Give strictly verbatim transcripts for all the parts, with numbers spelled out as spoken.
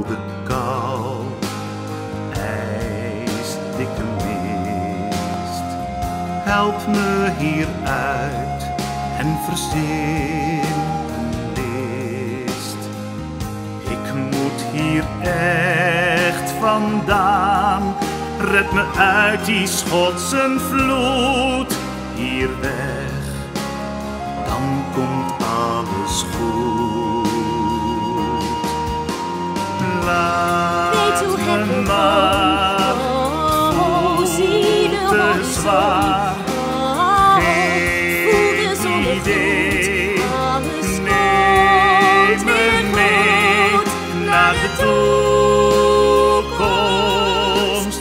koude kou, ijsdikke mist. Help me hieruit en verzin een list. Ik moet hier echt vandaan, red me uit die Schotse vloed. Hier weg, dan komt alles goed. Laat me maar, voel te zwaar. Geen idee, neem me mee naar de toekomst.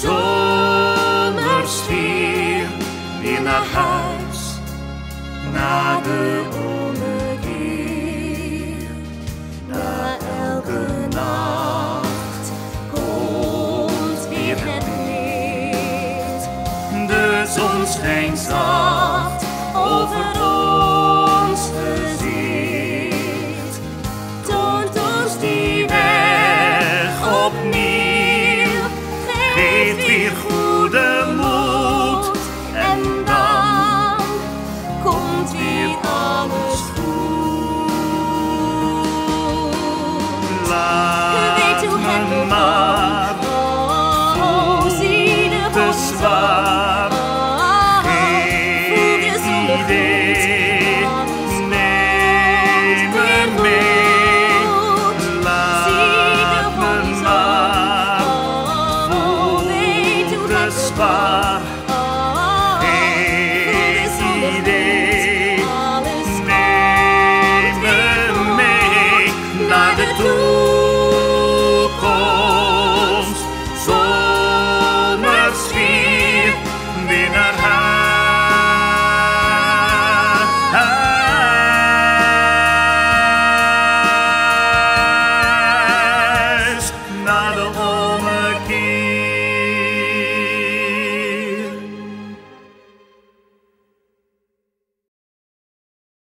Zomersfeer, weer naar huis, na de ommekeer. Na elke nacht komt weer het licht. De zon schijnt zacht over ons gezicht. Toont ons die weg opnieuw, geeft weer goede moed. En dan komt weer alles goed. Laat me maar, voel te zwaar.